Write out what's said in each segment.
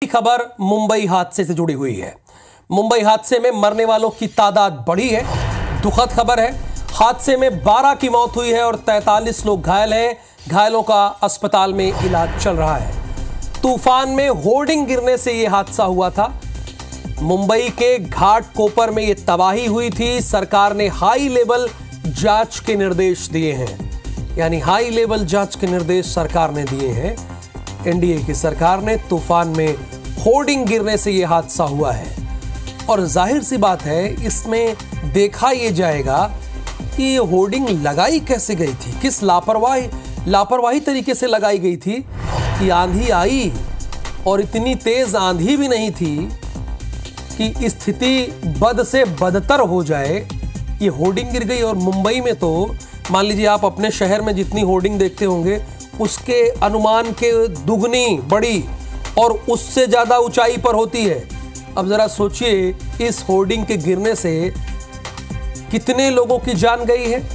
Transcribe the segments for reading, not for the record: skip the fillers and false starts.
बड़ी खबर मुंबई हादसे से जुड़ी हुई है। मुंबई हादसे में मरने वालों की तादाद बढ़ी है। दुखद खबर है। हादसे में 12 की मौत हुई है और 43 लोग घायल हैं। घायलों का अस्पताल में इलाज चल रहा है। तूफान में होर्डिंग गिरने से यह हादसा हुआ था। मुंबई के घाटकोपर में यह तबाही हुई थी। सरकार ने हाई लेवल जांच के निर्देश दिए हैं, यानी हाई लेवल जांच के निर्देश सरकार ने दिए हैं। एनडीए की सरकार ने तूफान में होर्डिंग गिरने से यह हादसा हुआ है और जाहिर सी बात है, इसमें देखा यह जाएगा कि ये होर्डिंग लगाई कैसे गई थी, किस लापरवाही तरीके से लगाई गई थी कि आंधी आई और इतनी तेज आंधी भी नहीं थी कि स्थिति बद से बदतर हो जाए। ये होर्डिंग गिर गई और मुंबई में तो मान लीजिए आप अपने शहर में जितनी होर्डिंग देखते होंगे उसके अनुमान के दुगनी बड़ी और उससे ज्यादा ऊंचाई पर होती है। अब जरा सोचिए, इस होर्डिंग के गिरने से कितने लोगों की जान गई है।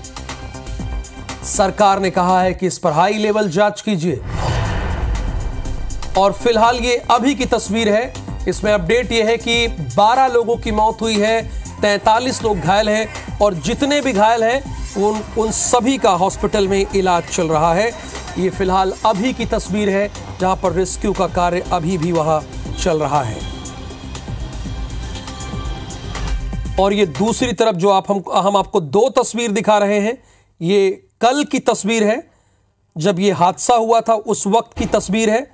सरकार ने कहा है कि इस पर हाई लेवल जांच कीजिए और फिलहाल ये अभी की तस्वीर है। इसमें अपडेट यह है कि 12 लोगों की मौत हुई है, 43 लोग घायल हैं और जितने भी घायल हैं उन सभी का हॉस्पिटल में इलाज चल रहा है। ये फिलहाल अभी की तस्वीर है जहां पर रेस्क्यू का कार्य अभी भी वहां चल रहा है। और ये दूसरी तरफ जो हम आपको दो तस्वीर दिखा रहे हैं, ये कल की तस्वीर है जब ये हादसा हुआ था, उस वक्त की तस्वीर है।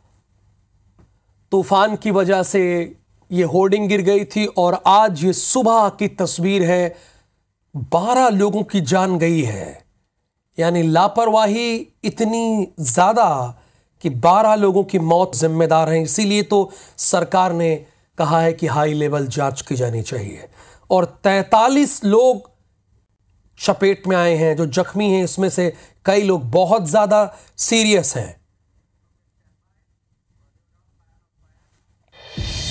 तूफान की वजह से ये होर्डिंग गिर गई थी और आज ये सुबह की तस्वीर है। 12 लोगों की जान गई है, यानी लापरवाही इतनी ज्यादा कि 12 लोगों की मौत जिम्मेदार है। इसीलिए तो सरकार ने कहा है कि हाई लेवल जांच की जानी चाहिए और 43 लोग चपेट में आए हैं। जो जख्मी हैं इसमें से कई लोग बहुत ज्यादा सीरियस हैं।